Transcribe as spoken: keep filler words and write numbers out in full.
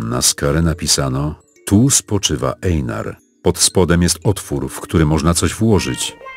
Na skale napisano: tu spoczywa Einar. Pod spodem jest otwór, w który można coś włożyć.